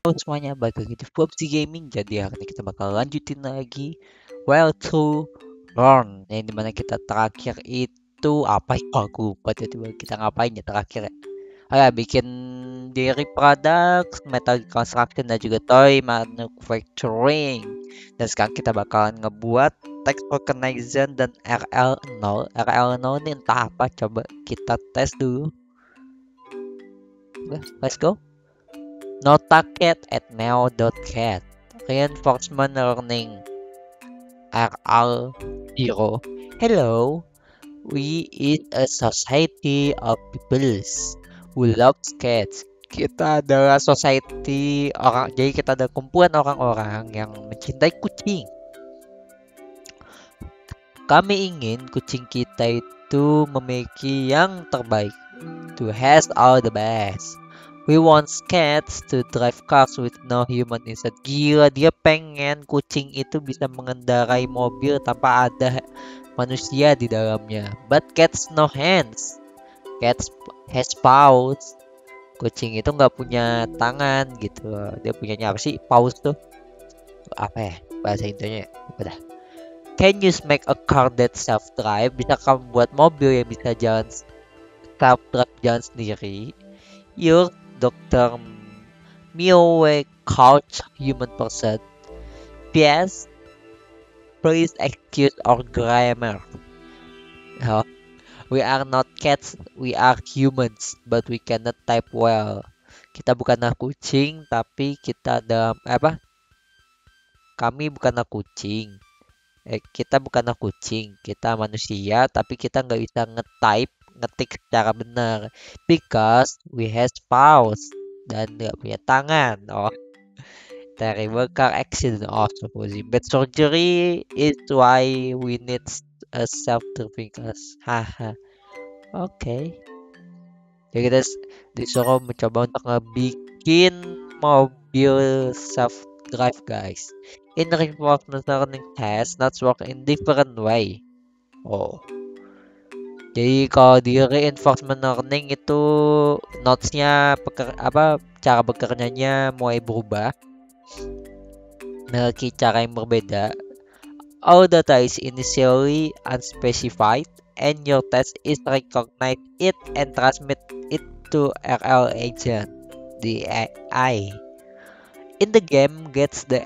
Halo semuanya, balik lagi di PUBG Gaming. Jadi hari ini kita bakal lanjutin lagi Well to Learn, yang dimana kita terakhir itu apa ya? Oh, aku lupa tiba-tiba kita ngapain ya terakhir ya. Oh ya, bikin diri product, metal construction dan juga toy manufacturing. Dan sekarang kita bakalan ngebuat text recognition dan RL0. RL0 ini entah apa, coba kita tes dulu. Udah, let's go. Notacat at neo.cat. Reinforcement learning RL0. Hello, we is a society of peoples who love cats. Kita adalah society orang, jadi kita ada kumpulan orang-orang yang mencintai kucing. Kami ingin kucing kita itu memiliki yang terbaik, to has all the best. We want cats to drive cars with no human inside. Gila, dia pengen kucing itu bisa mengendarai mobil tanpa ada manusia di dalamnya. But cats no hands. Cats has paws. Kucing itu nggak punya tangan gitu. Dia punyanya apa sih? Paws tuh apa ya? Bahasa Indonya ya? Udah. Can you make a car that self drive? Bisa kamu buat mobil yang bisa jalan self drive, jalan sendiri? Your Dr. Miowe couch human person. P.S. Please excuse our grammar. Oh, we are not cats, we are humans, but we cannot type well. Kita bukanlah kucing, tapi kita dalam apa? Kami bukanlah kucing. Kita bukanlah kucing, kita manusia, tapi kita nggak bisa ngetik secara benar. Because we has paws dan nggak punya tangan. Oh, terrible car accident. Oh, supposing bad surgery is why we need a self-driving cars. Haha. Oke. Jadi kita disuruh mencoba untuk ngebikin mobil self drive, guys. In reinforcement learning test, not work in different way. Oh. Jadi kalau di reinforcement learning itu notes-nya cara bekerjanya mulai berubah. Memiliki cara yang berbeda. All data is initially unspecified and your test is recognize it and transmit it to RL agent, the AI. In the game gets the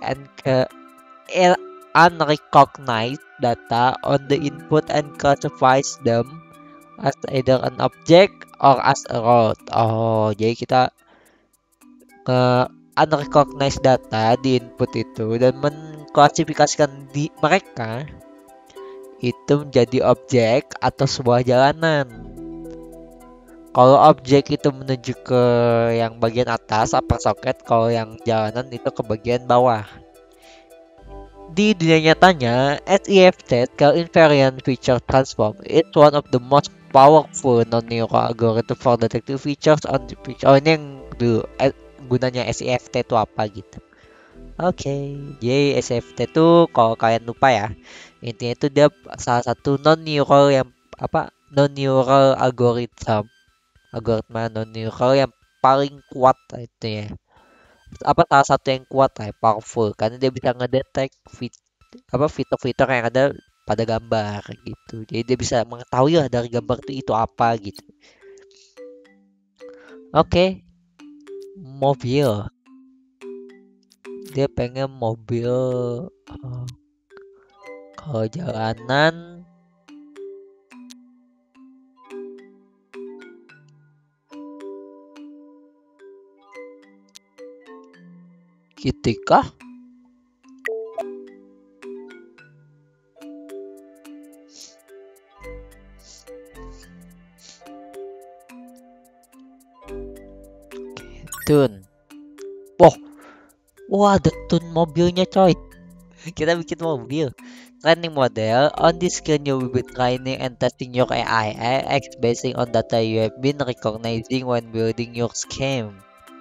unrecognized data on the input and classifies them as either an object or as a route. Oh, jadi kita ke unrecognized data di input itu dan mengklasifikasikan di mereka itu menjadi objek atau sebuah jalanan. Kalau objek itu menuju ke yang bagian atas upper socket, kalau yang jalanan itu ke bagian bawah. Di dunia nyatanya, SEF Tensor Invariant Feature Transform is one of the most powerful non-neural algorithm for detecting features on the picture. Oh, ini yang dulu gunanya SEFT itu apa gitu. Oke, jadi SEFT itu kalau kalian lupa ya, intinya itu dia salah satu non-neural yang non-neural algoritma non-neural yang paling kuat itu ya. Salah satu yang kuat lah, powerful karena dia bisa ngedetek fitur-fitur yang ada pada gambar gitu. Jadi dia bisa mengetahui lah dari gambar itu apa gitu. Oke, mobil. Dia pengen mobil kalau jalanan ketika tune. Wah, ada tune mobilnya coy. Kita bikin mobil. Training model. On this screen you will be training and testing your AI X based on data you have been recognizing when building your scheme.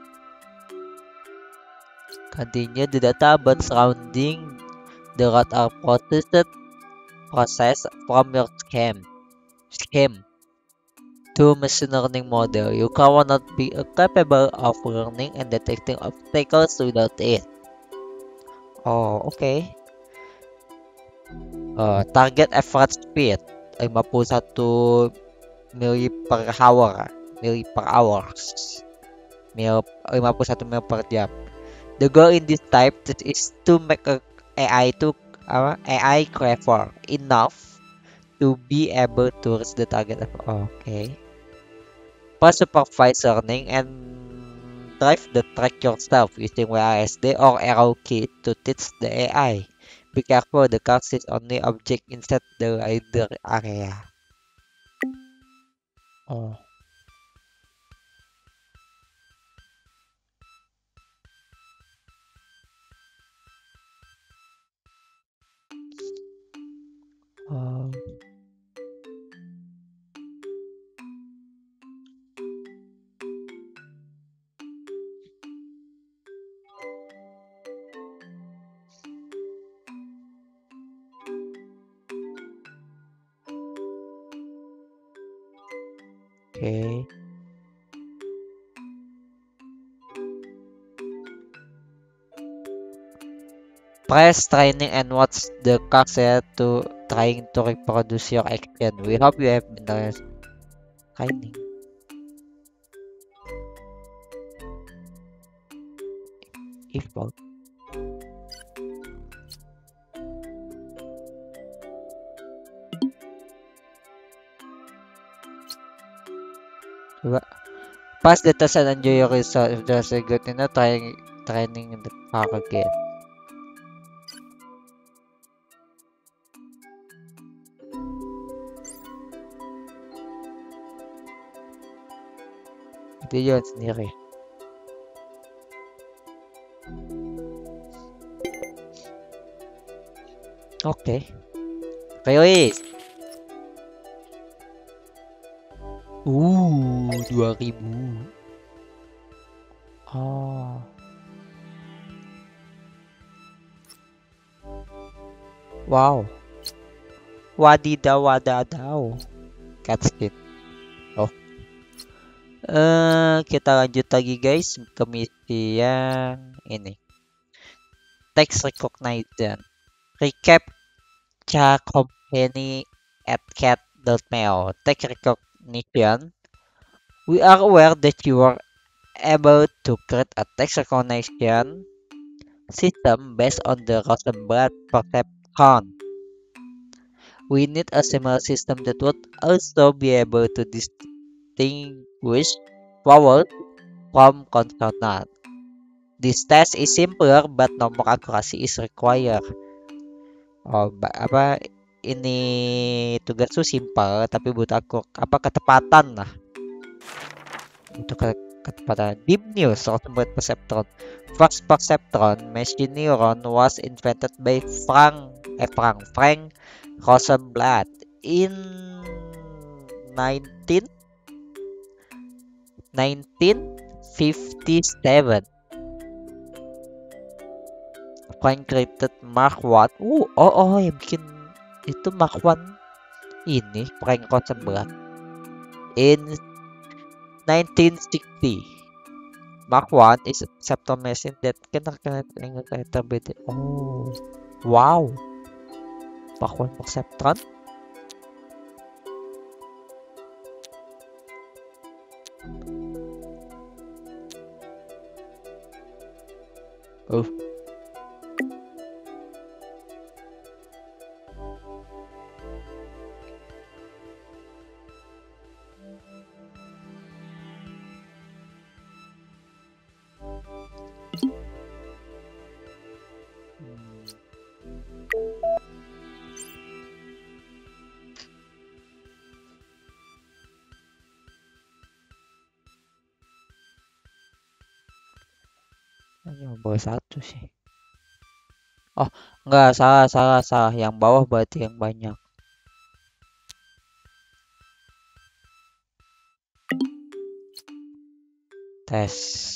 Continue the data about surrounding the route are processed from your scheme. to machine learning model. You cannot be capable of learning and detecting obstacles without it. Oh, okay. Target average speed 51 mili per hour. Mili per hours. 51 mil per jam. The goal in this type is to make a AI to AI clever enough to be able to reach the target. Okay. Plus supervised learning and drive the track yourself using WASD or arrow key to teach the AI. Be careful, the car is only object inside the rider area. Oh, oh, okay. Press training and watch the car to trying to reproduce your action. We hope you have been training. If not, diba? Pass the test and enjoy your result. If there's a good trying training in the car again. Itu yun sendiri. Oke. Rilis. 2000. Oh. Wow. Wadidaw wadadaw. Cutscene. Oh. Kita lanjut lagi guys ke misi yang ini. Text recognition. Recap company at cat.mail. Text recognition. We are aware that you are able to create a text recognition system based on the Rosenblatt perceptron. We need a similar system that would also be able to distinguish vowels from consonant. This test is simpler, but no more accuracy is required. Oh, apa ini tugas tuh simpel, tapi butuh ketepatan lah. Itu ketepatan. Deep News Rosenblatt Perceptron. First perceptron machine neuron was invented by Frank Rosenblatt in 1957. Frank created Mark 1. Yang bikin itu Mark 1 ini Frank Rosenblatt in 1960. Mark 1 is a perceptron machine that can recognize angle character by the... Oh, wow. Mark 1 perceptron. Oh. Hanya bawah satu sih. Oh, enggak, salah. Yang bawah berarti yang banyak. Tes.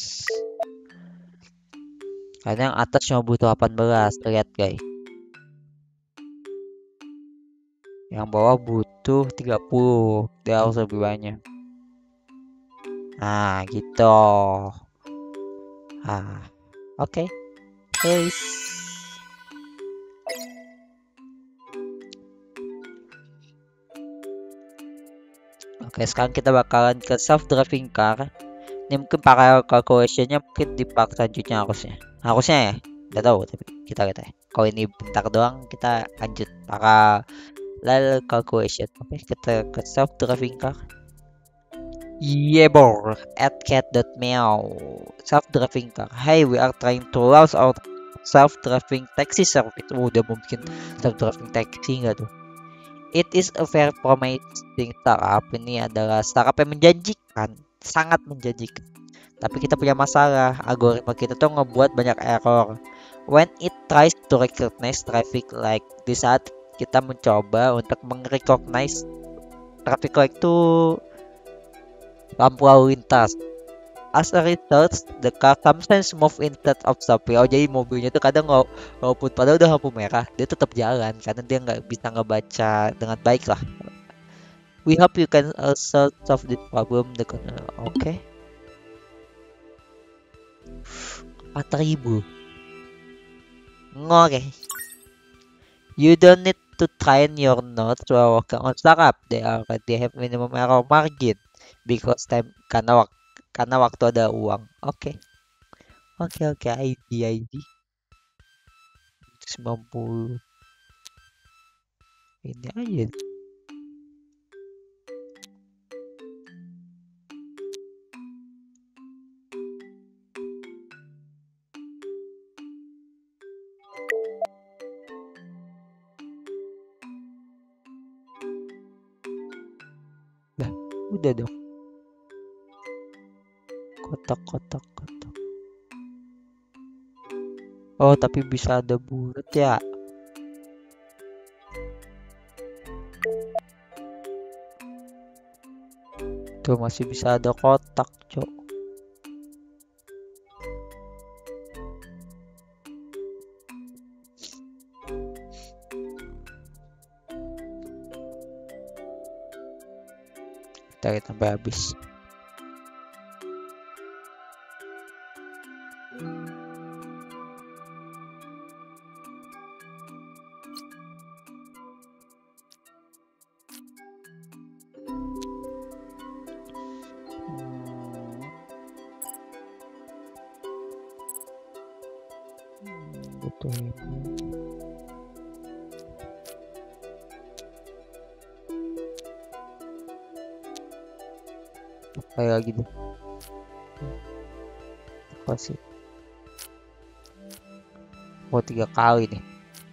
Karena yang atas cuma butuh 18. Lihat, guys. Yang bawah butuh 30. Dia harus lebih banyak. Nah, gitu. Ah, oke. Guys. Oke, sekarang kita bakalan ke self-driving car. Ini mungkin pakai calculation-nya mungkin di part selanjutnya harusnya. Harusnya ya. Nggak tahu, tapi kita lihat ya. Kalau ini bentar doang, kita lanjut para lalu calculation. Oke, kita ke self-driving car. Yeah, bro. At cat.meow. Self-driving car. Hey, we are trying to launch our self-driving taxi service. Udah mau bikin self-driving taxi nggak tuh? It is a very promising startup. Ini adalah startup yang menjanjikan, sangat menjanjikan. Tapi kita punya masalah. Algoritma kita tuh ngebuat banyak error. When it tries to recognize traffic light, di saat kita mencoba untuk mengrecognize traffic light itu lampu lalu lintas. As a result, the car sometimes move instead of stopping. Oh, jadi mobilnya tuh kadang walaupun padahal udah lampu merah, dia tetap jalan karena dia nggak bisa ngebaca dengan baik lah. We hope you can also solve this problem. Oke. 4.000. Oke. You don't need to train your notes while working on startup. They already have minimum error margin because time karena waktu ada uang. Oke. Oke, ID 90. Ini aja. Lah, udah dong. Kotak. Oh, tapi bisa ada bulat ya. Tuh masih bisa ada kotak, cok. Kita lihat sampai habis. Butuh ini. Kayak lagi deh. Kasih. Oh, 3 kali nih.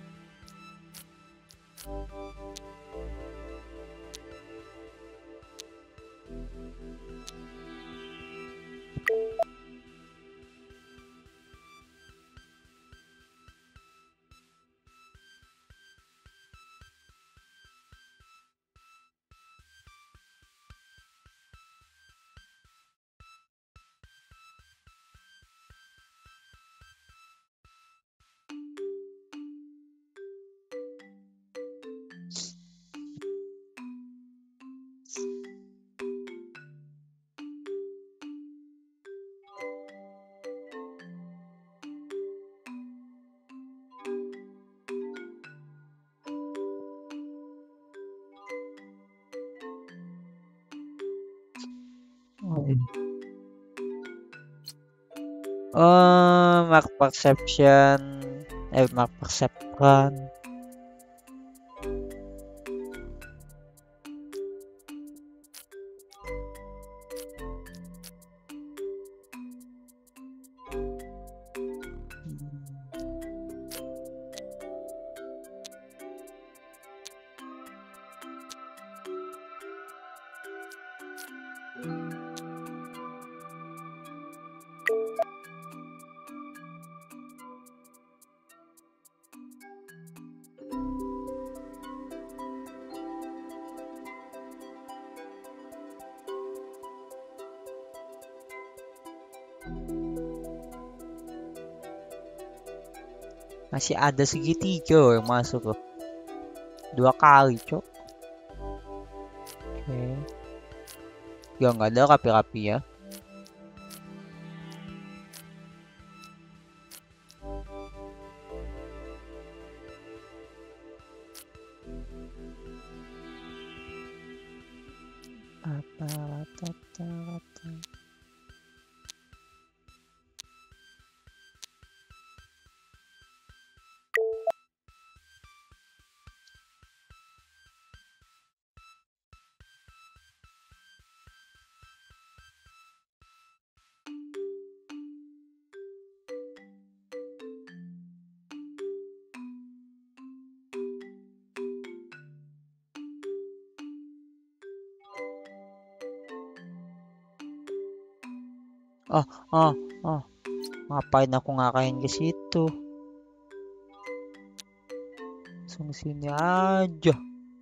Oh, mark perception. Mark perception. Masih ada segitiga yang masuk loh. 2 kali, cok. Oke. Ya nggak ada rapi-rapi ya. Apa rata-rata? Oh, oh, oh. Ngapain aku ngakain ke situ? Langsung sini aja.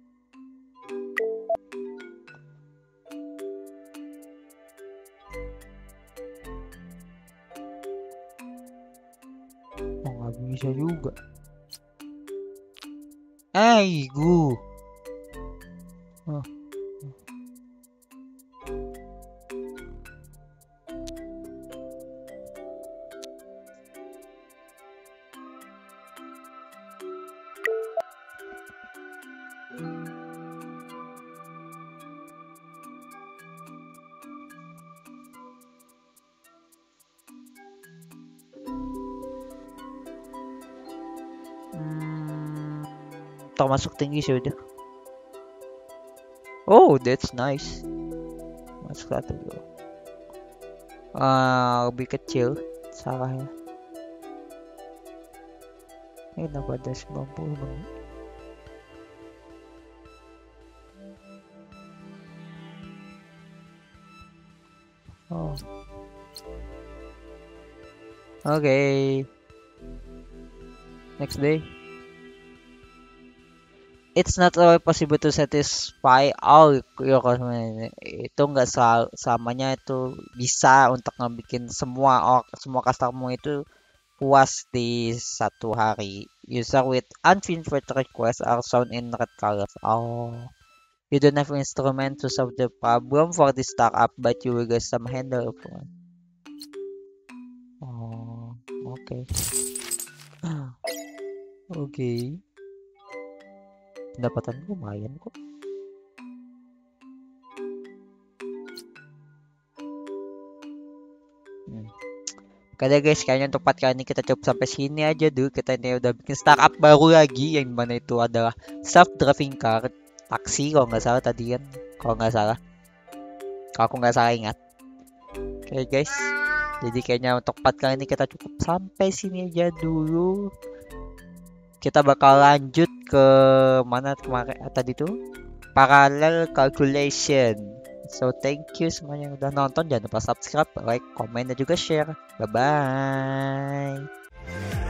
Oh, nggak bisa juga. Gu. Oh. Hmm, termasuk tinggi sih udah. Oh, that's nice. Masuk satu dulu. Lebih kecil salahnya. Ini kenapa ada 90 menit? Oh. Okay. Next day. It's not always possible to satisfy all your customer. Itu nggak selamanya itu bisa untuk ngebikin semua customer itu puas di satu hari. User with unfinished requests are shown in red colors. Oh, you don't have instrument to solve the problem for the startup, but you will get some handle. Oh, oke. Oke. Pendapatan lumayan kok. Oke deh guys, kayaknya untuk part kali ini kita cukup sampai sini aja dulu. Kita ini udah bikin startup baru lagi, yang mana itu adalah self driving car, taksi kalau nggak salah tadi kan, kalau nggak salah, kalau aku nggak salah ingat. Oke guys, jadi kayaknya untuk part kali ini kita cukup sampai sini aja dulu. Kita bakal lanjut ke mana kemarin tadi tuh, parallel calculation. So thank you semuanya yang udah nonton. Jangan lupa subscribe, like, komen, dan juga share. Bye bye.